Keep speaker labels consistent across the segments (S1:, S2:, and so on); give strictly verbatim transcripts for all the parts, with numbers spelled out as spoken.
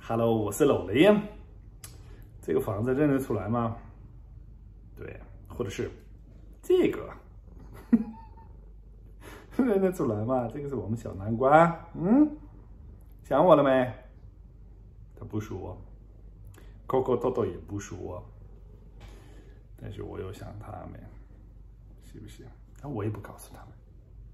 S1: Hello， 我是老雷。这个房子认得出来吗？对，或者是这个认得出来吗？这个是我们小南瓜。嗯，想我了没？他不说，Coco 豆豆也不说，但是我又想他们，是不是？那我也不告诉他们。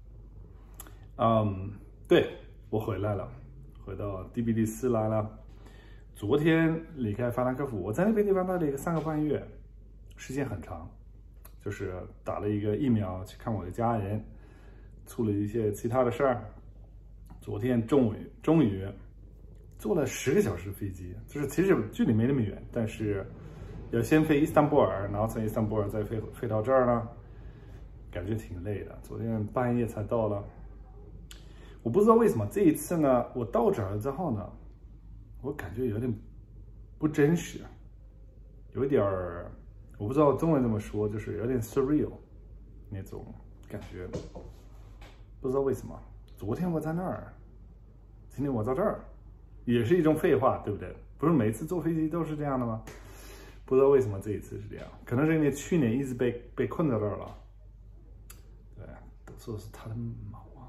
S1: 嗯，对，我回来了，回到第比利斯来了。昨天离开法兰克福，我在那边地方待了一个三个半月，时间很长，就是打了一个疫苗去看我的家人，处理一些其他的事儿。昨天终于终于坐了十个小时飞机，就是其实距离没那么远，但是要先飞伊斯坦布尔，然后从伊斯坦布尔再飞飞到这儿呢，感觉挺累的。昨天半夜才到了，我不知道为什么这一次呢，我到这儿之后呢，我感觉有点不真实，有一点儿，我不知道中文怎么说，就是有点 surreal 那种感觉，不知道为什么。昨天我在那儿，今天我在这儿，也是一种废话，对不对？不是每次坐飞机都是这样的吗？不知道为什么这一次是这样，可能是因为去年一直被被困在这儿了。对，都说是他的毛啊。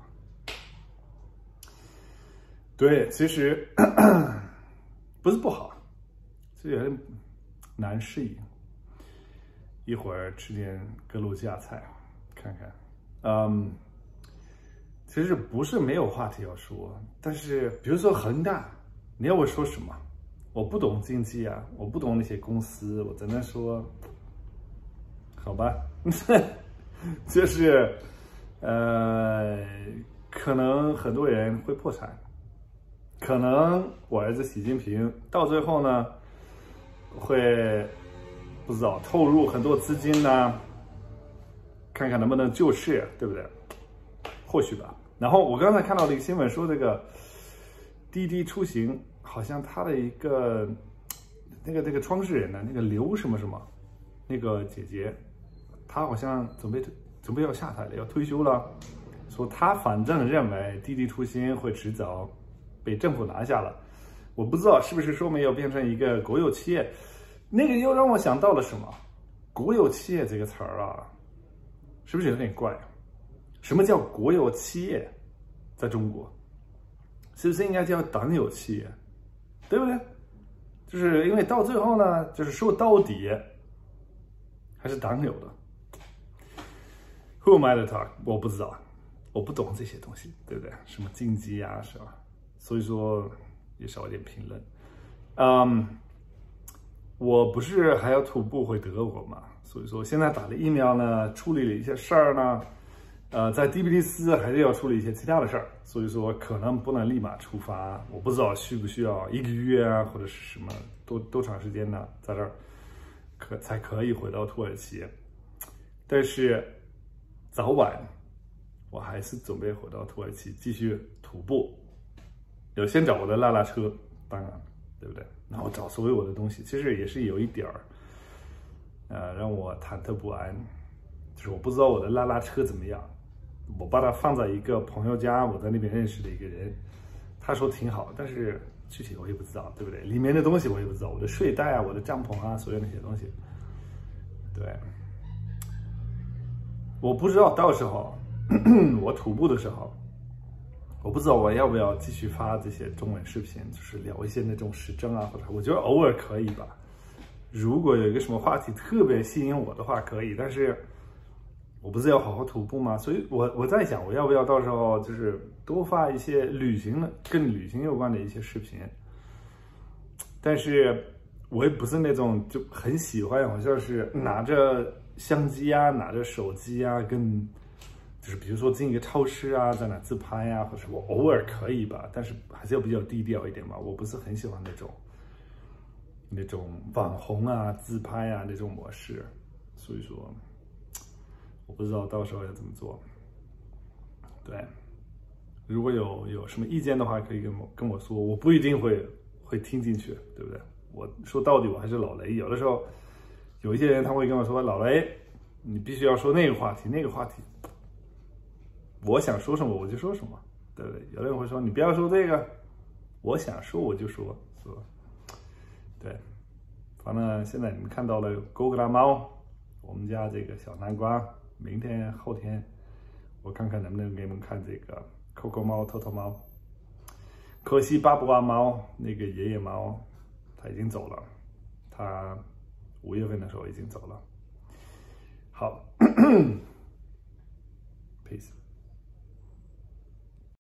S1: 对，其实不是不好，是有点难适应。一会儿吃点格鲁吉亚菜，看看。嗯，其实不是没有话题要说，但是比如说恒大，你要我说什么？我不懂经济啊，我不懂那些公司，我只能说，好吧，就是呃，可能很多人会破产。可能我儿子习近平到最后呢，会不知道投入很多资金呢，看看能不能救市，对不对？或许吧。然后我刚才看到了一个新闻，说这个滴滴出行好像他的一个那个那个创始人呢，那个刘什么什么那个姐姐，她好像准备准备要下台了，要退休了，说她反正认为滴滴出行会迟早被政府拿下了，我不知道是不是说明要变成一个国有企业，那个又让我想到了什么？国有企业这个词儿啊，是不是有点怪？什么叫国有企业？在中国，是不是应该叫党有企业？对不对？就是因为到最后呢，就是说到底还是党有的。Who am I to talk？ 我不知道，我不懂这些东西，对不对？什么经济啊，是吧？所以说也少一点评论。嗯，我不是还要徒步回德国嘛？所以说现在打了疫苗呢，处理了一些事儿呢，呃，在第比利斯还是要处理一些其他的事儿，所以说可能不能立马出发。我不知道需不需要一个月啊，或者是什么多多长时间呢，在这儿可才可以回到土耳其。但是早晚我还是准备回到土耳其继续徒步。有先找我的拉拉车，当然，对不对？然后找所有我的东西，其实也是有一点儿，呃，让我忐忑不安。就是我不知道我的拉拉车怎么样，我把它放在一个朋友家，我在那边认识的一个人，他说挺好，但是具体我也不知道，对不对？里面的东西我也不知道，我的睡袋啊，我的帐篷啊，所有那些东西，对，我不知道到时候我徒步的时候。我不知道我要不要继续发这些中文视频，就是聊一些那种时政啊，或者我觉得偶尔可以吧。如果有一个什么话题特别吸引我的话，可以。但是我不是要好好徒步吗？所以我我在想，我要不要到时候就是多发一些旅行的、跟旅行有关的一些视频。但是我也不是那种就很喜欢，好像是拿着相机啊，拿着手机啊，跟。就是比如说进一个超市啊，在那自拍啊，或者我偶尔可以吧，但是还是要比较低调一点嘛。我不是很喜欢那种那种网红啊、自拍啊那种模式，所以说我不知道到时候要怎么做。对，如果有有什么意见的话，可以跟我跟我说，我不一定会会听进去，对不对？我说到底我还是老雷，有的时候有一些人他会跟我说，老雷，你必须要说那个话题，那个话题。我想说什么我就说什么，对不对？有的人会说你不要说这个， 我想说我就说，是吧？对，反正现在你们看到了狗格拉猫，我们家这个小南瓜，明天后天我看看能不能给你们看这个 Coco 猫、头头猫。可惜巴布亚猫那个爷爷猫他已经走了，他五月份的时候已经走了。好，peace。